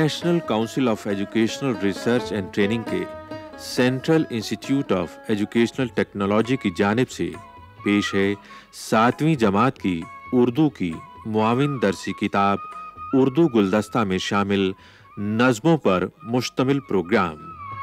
National council of educational research and training के central institute of educational technology की जानिब से पेश है 7वीं जमात की उर्दू की मुआविन दरसी किताब उर्दू गुलदस्ता में शामिल नज़्मों पर मुश्तमिल प्रोग्राम।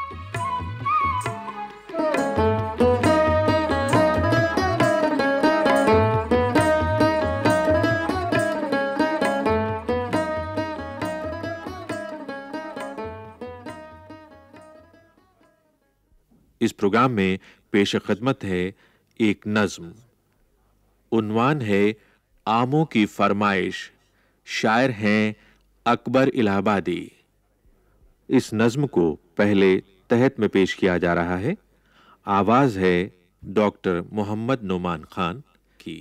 इस प्रोग्राम में पेश खिदमत है एक नज़्म। उन्वान है आमों की फरमाइश। शायर हैं अकबर इलाहाबादी। इस नज़्म को पहले तहत में पेश किया जा रहा है। आवाज है डॉक्टर मोहम्मद नोमान खान की।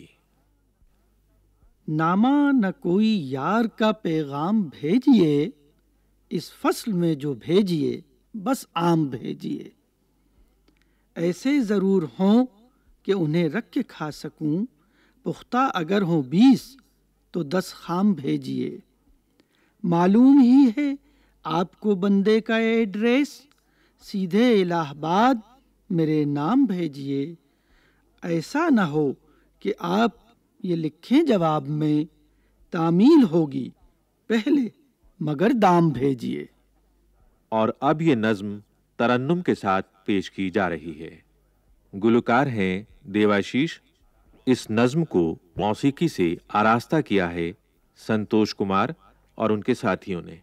नामा न कोई यार का पैगाम भेजिए, इस फसल में जो भेजिए बस आम भेजिए। ऐसे ज़रूर हों कि उन्हें रख के खा सकूं, पुख्ता अगर हों 20 तो 10 खाम भेजिए। मालूम ही है आपको बंदे का एड्रेस, सीधे इलाहाबाद मेरे नाम भेजिए। ऐसा न हो कि आप ये लिखें जवाब में, तामील होगी पहले मगर दाम भेजिए। और अब ये नज़्म तरन्नुम के साथ पेश की जा रही है। गुलकार हैं देवाशीष। इस नज़्म को मौसीकी से आरास्ता किया है संतोष कुमार और उनके साथियों ने।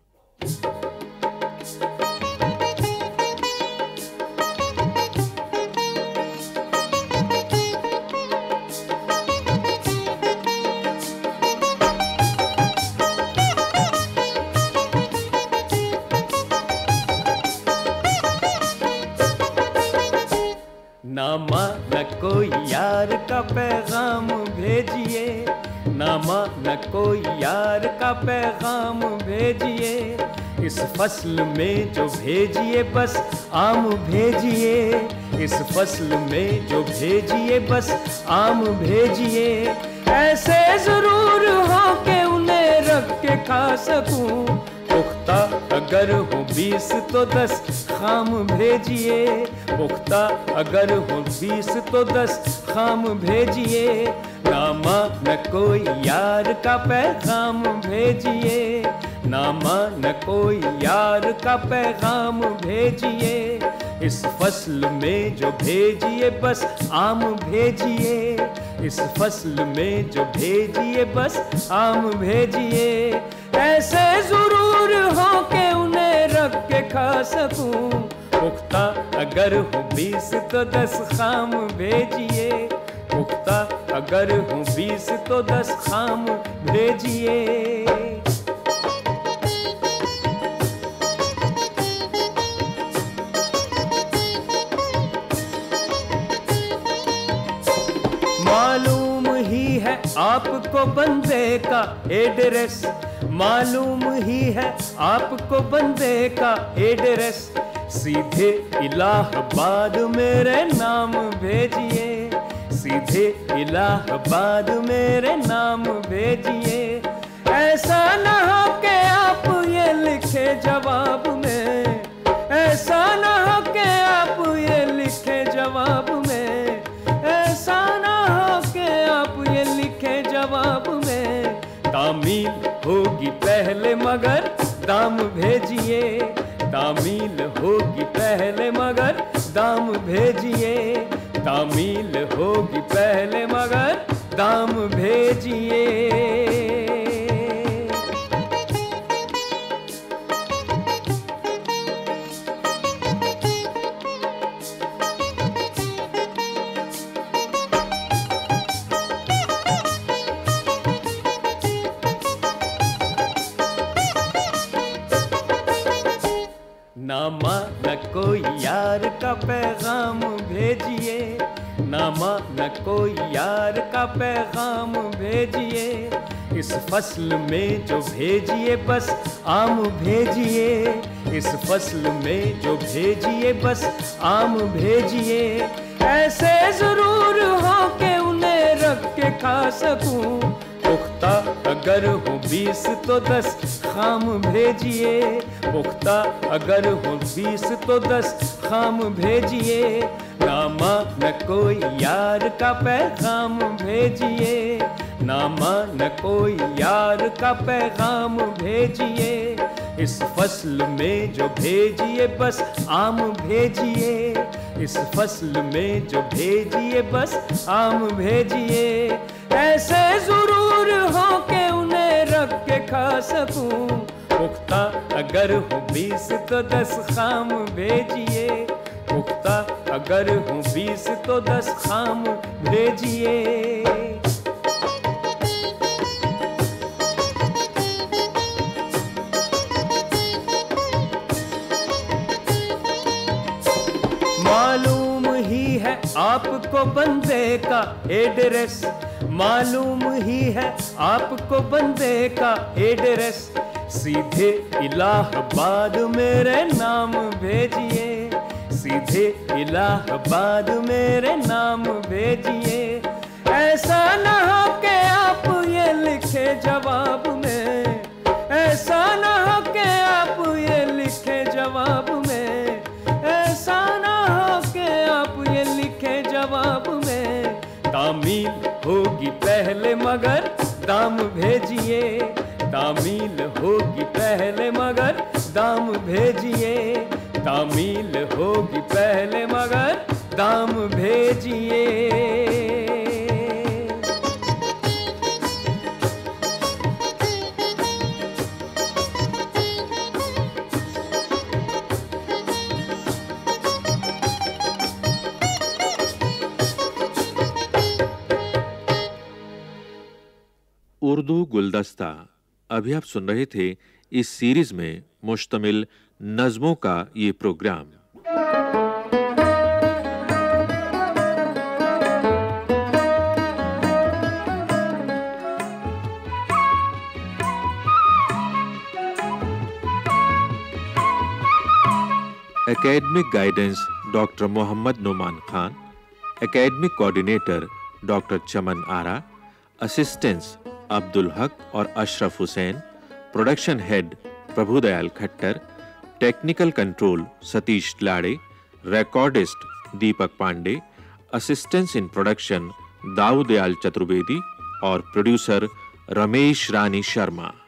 नामा न कोई यार का पैगाम भेजिए, नामा न कोई यार का पैगाम भेजिए। इस फसल में जो भेजिए बस आम भेजिए, इस फसल में जो भेजिए बस आम भेजिए। ऐसे जरूर हो कि उन्हें रख के खा सकूं, पुख्ता अगर हो 20 तो 10 खाम भेजिए। पुख्ता अगर हो 20 तो 10 खाम भेजिए। नामा न कोई यार का पैगाम भेजिए, नामा न कोई यार का पैगाम भेजिए। इस फसल में जो भेजिए बस आम भेजिए, इस फसल में जो भेजिए बस आम भेजिए। ऐसे जरूर हो कि उन्हें रख के खा सकूं, पुख्ता अगर हो 20 तो 10 खाम भेजिए। पुख्ता अगर हो 20 तो 10 खाम भेजिए। मालूम ही है आपको बंदे का एड्रेस, मालूम ही है आपको बंदे का एड्रेस। सीधे इलाहाबाद मेरे नाम भेजिए, सीधे इलाहाबाद मेरे नाम भेजिए। ऐसा न हो कि आप ये लिखे जवाब में, ऐसा न हो कि आप ये लिखे जवाब में, ऐसा न हो कि आप ये लिखे जवाब में। तामील होगी पहले मगर दाम भेजिए, तामील होगी पहले मगर दाम भेजिए। तामील होगी पहले मगर दाम भेजिए। नामा न कोई यार का पैगाम भेजिए, नामा न कोई यार का पैगाम भेजिए। इस फसल में जो भेजिए बस आम भेजिए, इस फसल में जो भेजिए बस आम भेजिए। ऐसे जरूर हो कि उन्हें रख के खा सकूं, पुख्ता अगर हो 20 तो 10 खाम भेजिए। पुख्ता अगर हो 20 तो 10 खाम भेजिए, नामा न कोई यार का पैगाम भेजिए, नामा न कोई यार का पैगाम भेजिए। इस फसल में जो भेजिए बस आम भेजिए, इस फसल में जो भेजिए बस आम भेजिए। ऐसे जरूर हो के उन्हें रख के खा सकूं, पुख्ता अगर हो 20 तो 10 खाम भेजिए, पुख्ता अगर हो 20 तो 10 खाम भेजिए। मालूम ही है आपको बंदे का एड्रेस, मालूम ही है आपको बंदे का एड्रेस। सीधे इलाहाबाद मेरे नाम भेजिए, सीधे इलाहाबाद मेरे नाम भेजिए। ऐसा ना हो कि आप ये लिखे जवाब में, ऐसा ना हो कि आप ये लिखे जवाब में, ऐसा ना हो कि आप ये लिखे जवाब में। तामील होगी पहले मगर दाम भेजिए, तामील होगी पहले मगर दाम भेजिए, तामील होगी पहले मगर दाम भेजिए। उर्दू गुलदस्ता। अभी आप सुन रहे थे इस सीरीज में मुश्तमिल नज़्मों का ये program. Academic guidance doctor Mohammad Noman Khan, academic coordinator doctor Chaman Ara, assistants Abdul Haq और Ashraf Hussain, production head Prabhudayal Khattar, technical control Satish Lade, recordist Deepak Pandey, assistants in production Daudayal Chaturvedi और प्रोड्यूसर रमेश रानी शर्मा।